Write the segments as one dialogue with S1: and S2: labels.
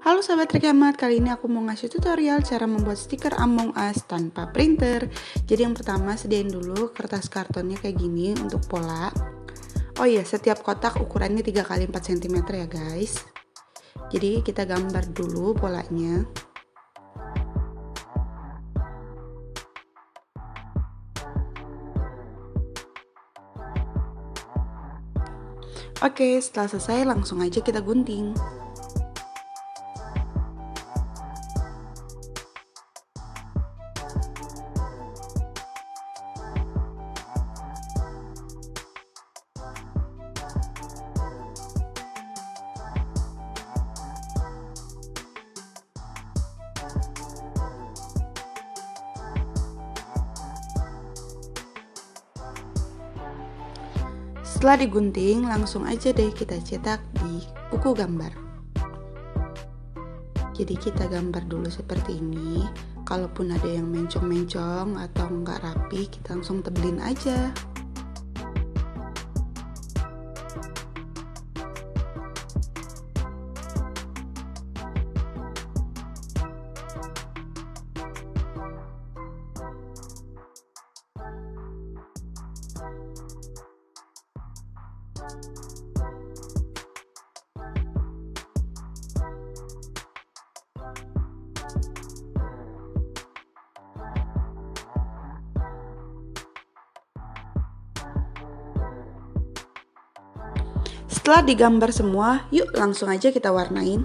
S1: Halo sahabat Trikhemat, kali ini aku mau ngasih tutorial cara membuat stiker Among Us tanpa printer. Jadi yang pertama sediain dulu kertas kartonnya kayak gini untuk pola. Oh iya, setiap kotak ukurannya 3x4 cm ya guys. Jadi kita gambar dulu polanya. Oke, setelah selesai langsung aja kita gunting. Setelah digunting, langsung aja deh kita cetak di buku gambar. Jadi kita gambar dulu seperti ini. Kalaupun ada yang mencong-mencong atau nggak rapi, kita langsung tebelin aja. Setelah digambar semua, yuk langsung aja kita warnain.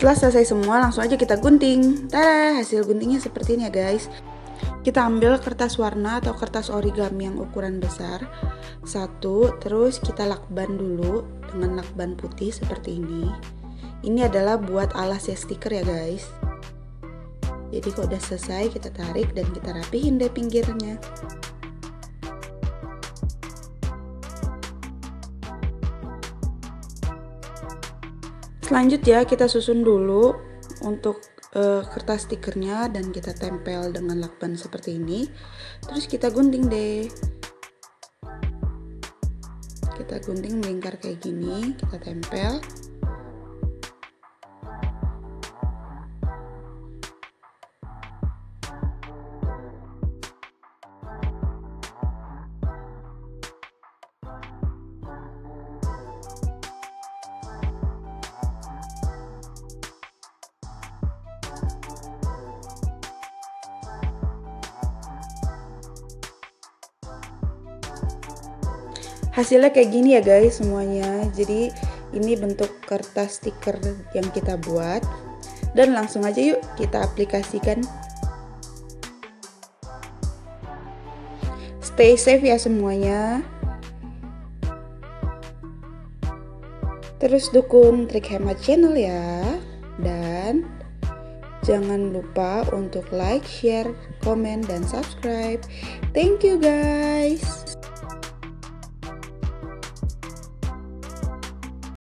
S1: Setelah selesai semua, langsung aja kita gunting. Tada, hasil guntingnya seperti ini ya guys. Kita ambil kertas warna atau kertas origami yang ukuran besar satu, terus kita lakban dulu dengan lakban putih seperti ini. Ini adalah buat alas ya stiker ya guys. Jadi kalau udah selesai kita tarik dan kita rapihin deh pinggirnya. Selanjutnya kita susun dulu untuk kertas stikernya dan kita tempel dengan lakban seperti ini. Terus kita gunting deh. Kita gunting melingkar kayak gini, kita tempel. Hasilnya kayak gini ya guys semuanya. Jadi ini bentuk kertas stiker yang kita buat. Dan langsung aja yuk kita aplikasikan. Stay safe ya semuanya. Terus dukung Trik Hemat Channel ya. Dan jangan lupa untuk like, share, komen, dan subscribe. Thank you guys.